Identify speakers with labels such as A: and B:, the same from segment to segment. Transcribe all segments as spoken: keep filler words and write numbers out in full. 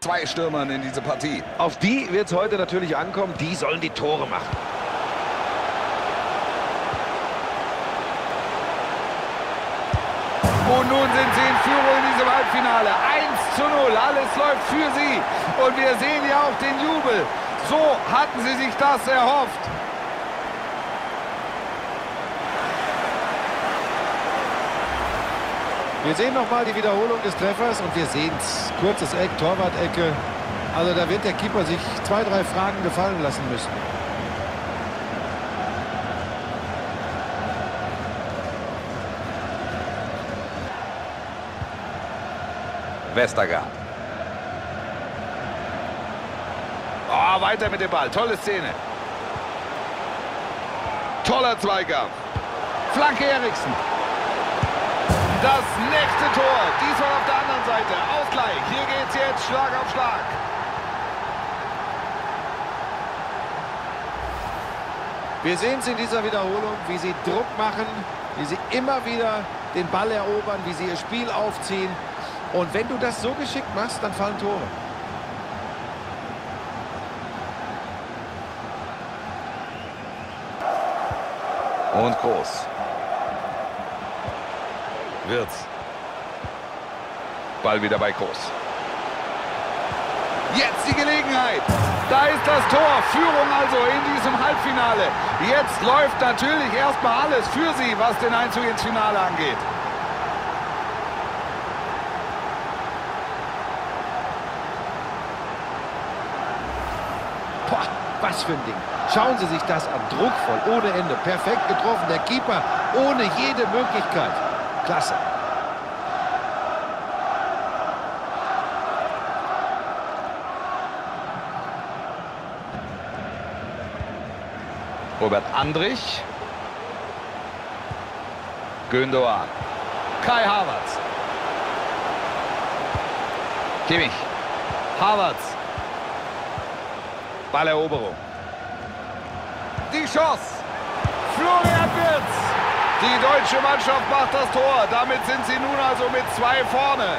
A: zwei Stürmern in diese Partie.
B: Auf die wird es heute natürlich ankommen. Die sollen die Tore machen.
A: Und nun sind sie in Führung in diesem Halbfinale. eins zu null. Alles läuft für sie. Und wir sehen ja auch den Jubel. So hatten sie sich das erhofft.
B: Wir sehen nochmal die Wiederholung des Treffers und wir sehen es. Kurzes Eck, Torwart-Ecke. Also da wird der Keeper sich zwei, drei Fragen gefallen lassen müssen.
A: Westergaard. Oh, weiter mit dem Ball. Tolle Szene. Toller Zweikampf. Flanke Eriksen. Das nächste Tor. Diesmal auf der anderen Seite. Ausgleich. Hier geht's jetzt Schlag auf Schlag.
B: Wir sehen es in dieser Wiederholung, wie sie Druck machen, wie sie immer wieder den Ball erobern, wie sie ihr Spiel aufziehen. Und wenn du das so geschickt machst, dann fallen Tore.
A: Und Groß. Wirtz. Ball wieder bei Groß. Jetzt die Gelegenheit. Da ist das Tor. Führung also in diesem Halbfinale. Jetzt läuft natürlich erstmal alles für sie, was den Einzug ins Finale angeht.
B: Boah, was für ein Ding. Schauen Sie sich das an. Druckvoll, ohne Ende. Perfekt getroffen. Der Keeper ohne jede Möglichkeit. Klasse.
A: Robert Andrich. Gündoğan. Kai Havertz. Kimmich. Havertz. Balleroberung. Die Chance. Florian Wirtz. Die deutsche Mannschaft macht das Tor. Damit sind sie nun also mit zwei vorne.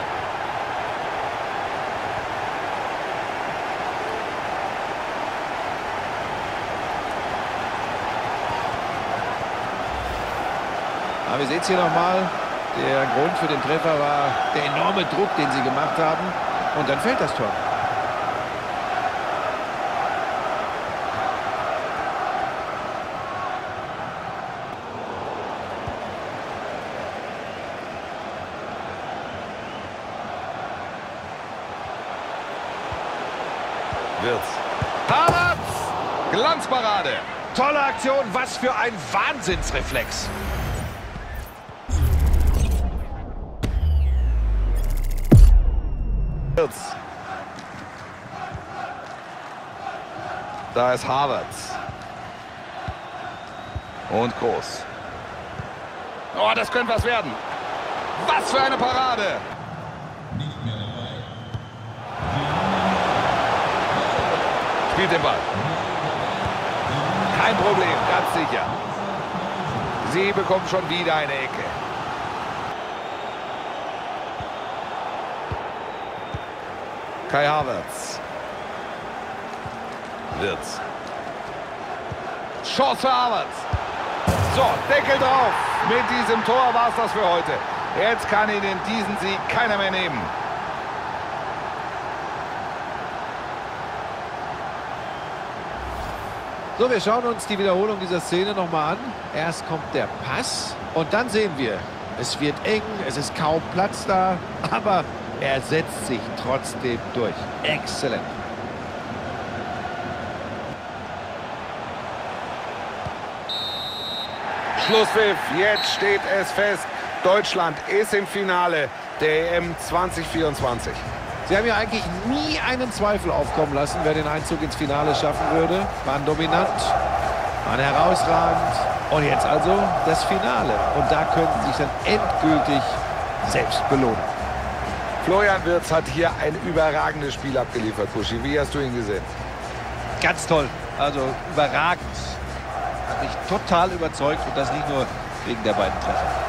B: Aber wir sehen es hier nochmal. Der Grund für den Treffer war der enorme Druck, den sie gemacht haben. Und dann fällt das Tor.
A: Wirtz. Havertz! Glanzparade.
B: Tolle Aktion, was für ein Wahnsinnsreflex.
A: Wirtz. Da ist Havertz. Und Groß. Oh, das könnte was werden. Was für eine Parade. Spielt den Ball. Kein Problem, ganz sicher. Sie bekommen schon wieder eine Ecke. Kai Havertz. Wirtz. Chance für Havertz. So, Deckel drauf. Mit diesem Tor war es das für heute. Jetzt kann Ihnen diesen Sieg keiner mehr nehmen.
B: So, wir schauen uns die Wiederholung dieser Szene nochmal an. Erst kommt der Pass und dann sehen wir, es wird eng, es ist kaum Platz da, aber er setzt sich trotzdem durch. Exzellent.
A: Schlusspfiff, jetzt steht es fest. Deutschland ist im Finale der E M zwanzig vierundzwanzig.
B: Sie haben ja eigentlich nie einen Zweifel aufkommen lassen, wer den Einzug ins Finale schaffen würde. Waren dominant, waren herausragend. Und jetzt also das Finale. Und da können Sie sich dann endgültig selbst belohnen.
A: Florian Wirtz hat hier ein überragendes Spiel abgeliefert, Buschi. Wie hast du ihn gesehen?
B: Ganz toll. Also überragend. Hat mich total überzeugt und das nicht nur wegen der beiden Treffer.